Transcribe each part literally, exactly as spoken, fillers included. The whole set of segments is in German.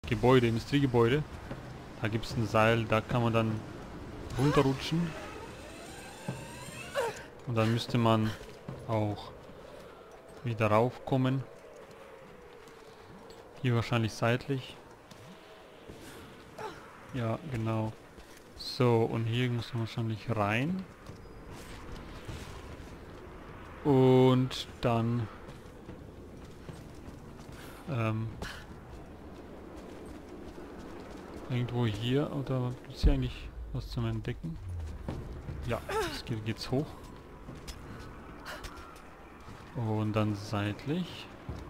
Gebäude, Industriegebäude. Da gibt es ein Seil, da kann man dann runterrutschen. Und dann müsste man auch wieder raufkommen. Hier wahrscheinlich seitlich. Ja, genau. So, und hier muss man wahrscheinlich rein. Und dann ähm, irgendwo hier, oder gibt es hier eigentlich was zum Entdecken? Ja, es geht geht's hoch. Und dann seitlich.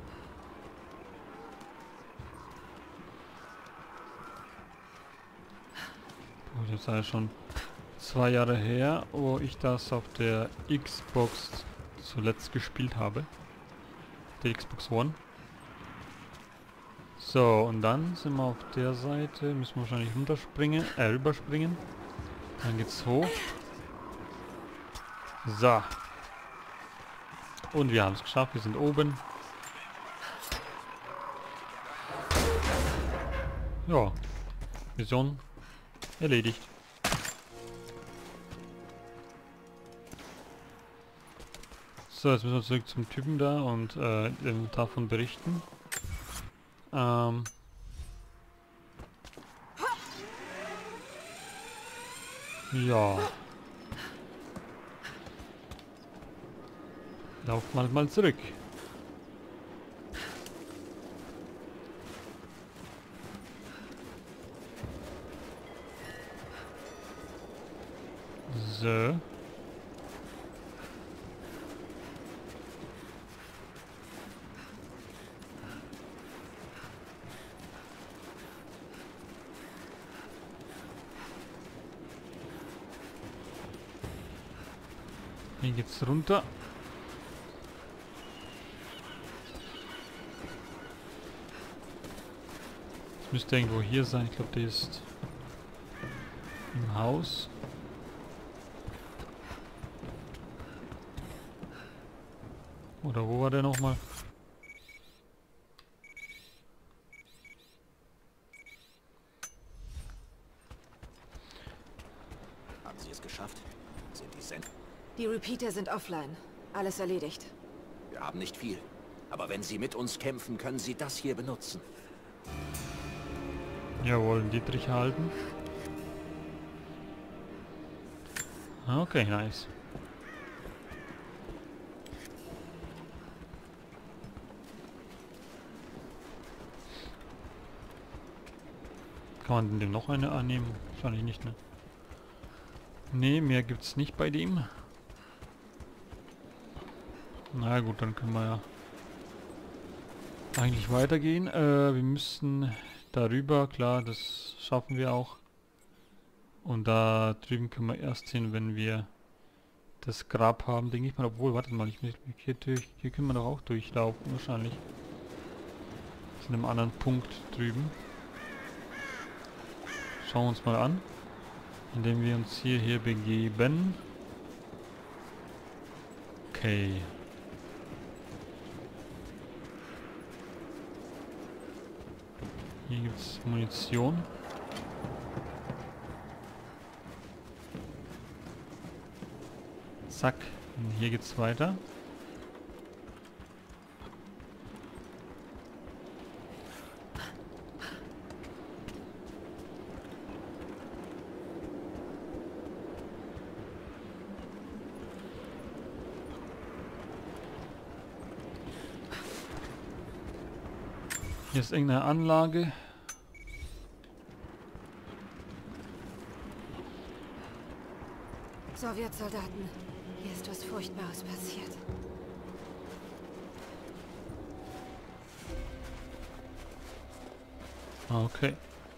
Oh, das ist ja schon zwei Jahre her, wo ich das auf der Xbox zuletzt gespielt habe. Der Xbox One. So, und dann sind wir auf der Seite. Müssen wir wahrscheinlich runterspringen, äh, rüberspringen. Dann geht's hoch. So. Und wir haben es geschafft, wir sind oben. Ja. Mission erledigt. So, jetzt müssen wir zurück zum Typen da und äh, davon berichten. Ähm. Ja. Lauf mal mal zurück. So. Hier geht's runter. Das müsste irgendwo hier sein. Ich glaube, der ist im Haus. Oder wo war der nochmal? Haben Sie es geschafft? Sind die Send... Die Repeater sind offline. Alles erledigt. Wir haben nicht viel. Aber wenn Sie mit uns kämpfen, können Sie das hier benutzen. Jawohl, Dietrich halten. Okay, nice. Kann man dem noch eine annehmen? Wahrscheinlich nicht, ne? Ne, mehr gibt's nicht bei dem. Na gut, dann können wir ja eigentlich weitergehen. Äh, wir müssen darüber, klar, das schaffen wir auch. Und da drüben können wir erst hin, wenn wir das Grab haben, denke ich mal. Obwohl, wartet mal, ich will hier durch, hier können wir doch auch durchlaufen, wahrscheinlich. Das in einem anderen Punkt drüben. Schauen wir uns mal an, indem wir uns hier, hier begeben. Okay. Hier gibt es Munition. Zack. Und hier geht's weiter. Hier ist irgendeine Anlage. Sowjetsoldaten, hier ist was Furchtbares passiert. Okay.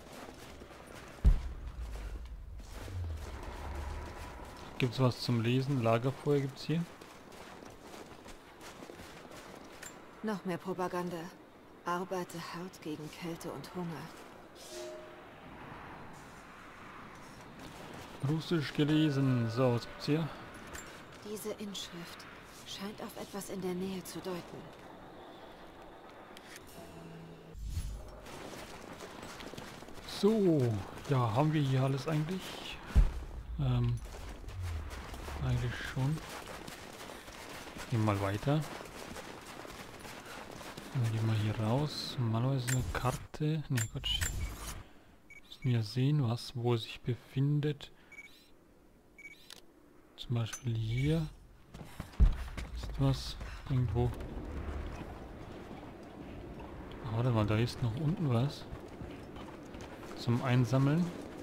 Gibt's was zum Lesen? Lagerfeuer gibt's hier? Noch mehr Propaganda. Arbeite hart gegen Kälte und Hunger. Russisch gelesen. So, was gibt's hier? Diese Inschrift scheint auf etwas in der Nähe zu deuten. So, ja, haben wir hier alles eigentlich? Ähm, eigentlich schon. Gehen wir mal weiter. Dann gehen wir hier raus. Normalerweise eine Karte. Ne, Quatsch. Müssen wir sehen, was wo es sich befindet. Zum Beispiel hier. Ist was irgendwo. Ah, warte mal, da ist noch unten was. Zum Einsammeln.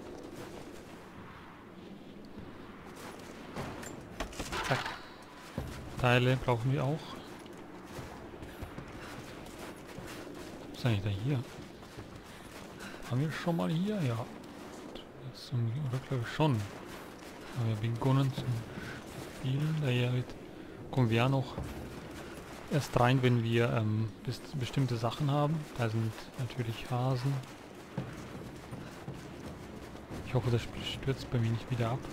Zack. Teile brauchen wir auch. Was ist eigentlich da hier? Haben wir schon mal hier? Ja. Das ist, oder glaube ich schon. Haben wir begonnen zum Spielen. Daher kommen wir ja noch erst rein, wenn wir ähm, best bestimmte Sachen haben. Da sind natürlich Hasen. Ich hoffe, das Spiel stürzt bei mir nicht wieder ab.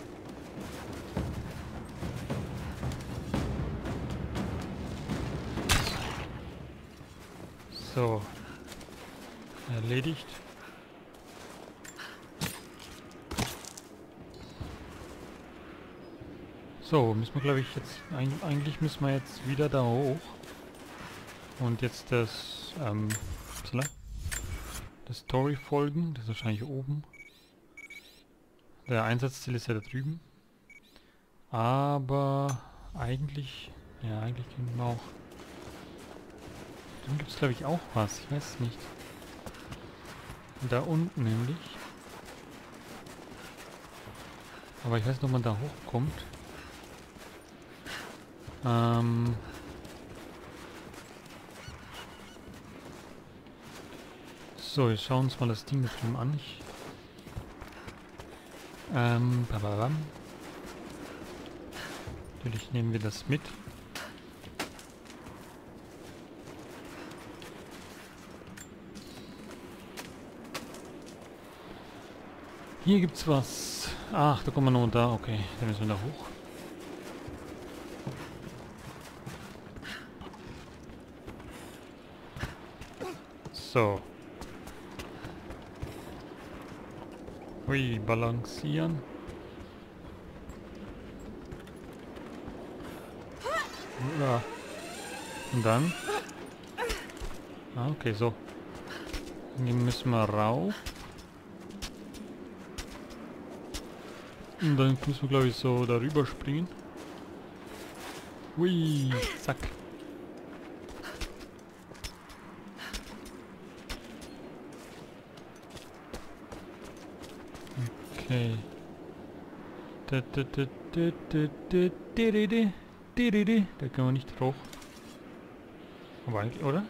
So. Erledigt. So, müssen wir glaube ich jetzt, eigentlich müssen wir jetzt wieder da hoch. Und jetzt das, ähm, das Story folgen. Das ist wahrscheinlich oben. Der Einsatzziel ist ja da drüben. Aber eigentlich, ja eigentlich können wir auch. Dann gibt es glaube ich auch was, ich weiß es nicht. Da unten nämlich. Aber ich weiß nicht, ob man da hochkommt. Ähm... So, wir schauen uns mal das Ding mit dem an. Ich ähm, bababam. Natürlich nehmen wir das mit. Hier gibt's was. Ach, da kommen wir nur da. Okay, dann müssen wir da hoch. So. Hui, balancieren. Ja. Und dann? Ah, okay, so. Hier müssen wir rauf. Und dann müssen wir, glaube ich, so darüber springen. Hui, zack. Okay. Da, da, da, da, da, da, da, da, da, da können wir nicht hoch. Aber eigentlich, oder?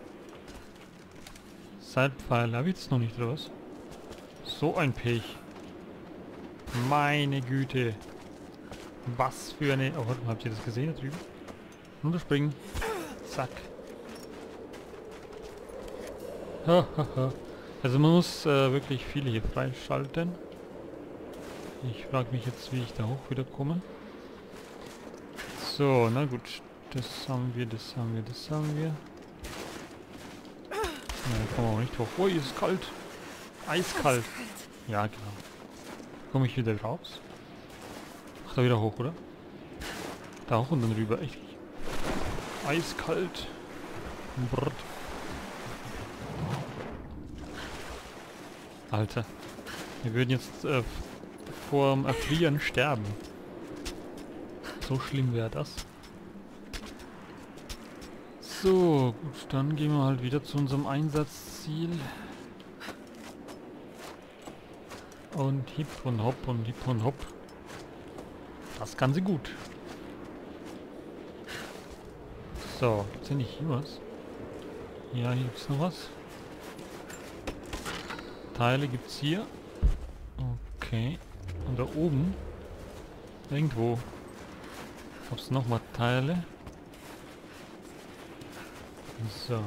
Seilpfeil, habe ich jetzt noch nicht raus. So ein Pech. Meine Güte. Was für eine... Oh, habt ihr das gesehen da drüben? Runterspringen. Zack. Also man muss äh, wirklich viele hier freischalten. Ich frage mich jetzt, wie ich da hoch wieder komme. So, na gut. Das haben wir, das haben wir, das haben wir. Na, da kommen wir auch nicht hoch. Ui, ist es kalt. Eiskalt. Ja, genau. Komme ich wieder raus? Ach, da wieder hoch, oder? Da hoch und dann rüber. Echt. Eiskalt. Brrrt. Alter. Wir würden jetzt äh, vorm Erfrieren sterben. So schlimm wäre das. So, gut, dann gehen wir halt wieder zu unserem Einsatzziel. Und hip und hopp und hip und hopp. Das Ganze gut. So, gibt's hier nicht hier was? Ja, hier gibt's noch was. Teile gibt's hier. Okay. Und da oben. Irgendwo. Gab's noch mal Teile. So.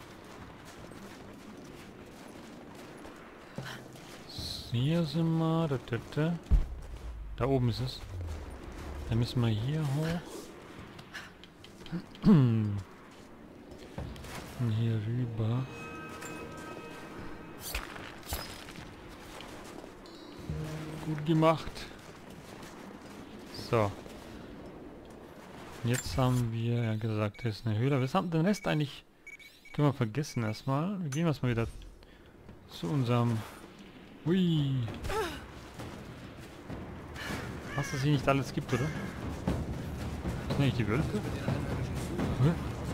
Hier sind wir. Da, da, da. Da oben ist es. Dann müssen wir hier hoch. Und hier rüber. Gut gemacht. So. Jetzt haben wir ja gesagt, das ist eine Höhle. Wir haben den Rest eigentlich... Können wir vergessen erstmal. Wir gehen erstmal wieder zu unserem... Hui. Was es hier nicht alles gibt, oder? Das sind eigentlich die Wölfe? Hä?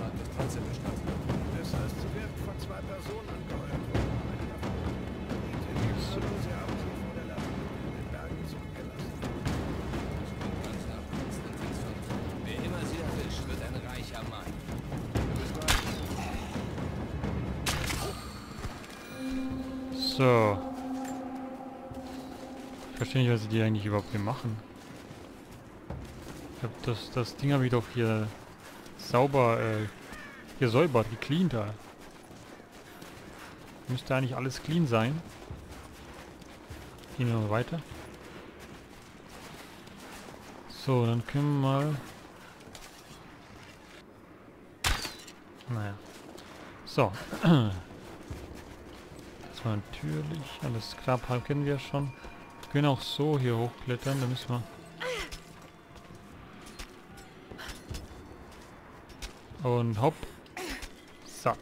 So. Ich verstehe nicht, was die eigentlich überhaupt hier machen. Ich hab das, das Ding habe ich doch hier sauber äh, gesäubert, gecleant da. Müsste eigentlich alles clean sein. Gehen wir mal weiter. So, dann können wir mal... Naja. So. Das war natürlich alles Grabhalm kennen wir schon. Wir können auch so hier hochklettern, da müssen wir... Und hopp. So.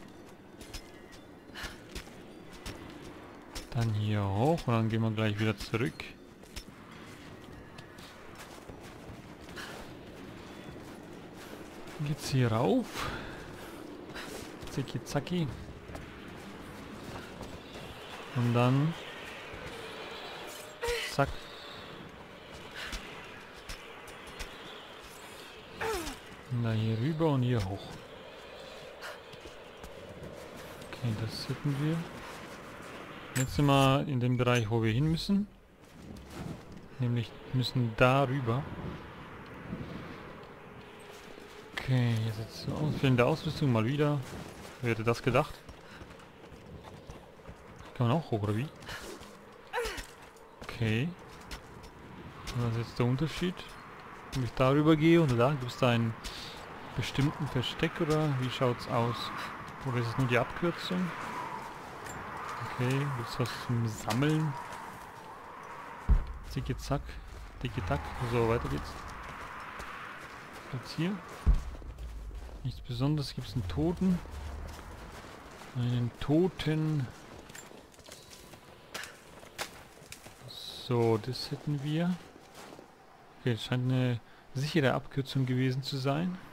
Dann hier hoch und dann gehen wir gleich wieder zurück. Dann geht's hier rauf. Zicki zacki. Und dann... Zack. Und dann hier rüber und hier hoch. Okay, das hätten wir. Jetzt sind wir in dem Bereich, wo wir hin müssen. Nämlich müssen da rüber. Okay, jetzt jetzt so Ausfüllen der Ausrüstung mal wieder. Wer hätte das gedacht? Kann man auch hoch, oder wie? Okay. Und was ist jetzt der Unterschied? Wenn ich darüber gehe oder da? Gibt es da einen bestimmten Versteck oder wie schaut's aus? Oder ist es nur die Abkürzung? Okay, gibt es was zum Sammeln? Zicki zack, ticki tack, so weiter geht's. Jetzt hier. Nichts Besonderes, gibt es einen Toten. Einen Toten. So, das hätten wir. Okay, das scheint eine sichere Abkürzung gewesen zu sein.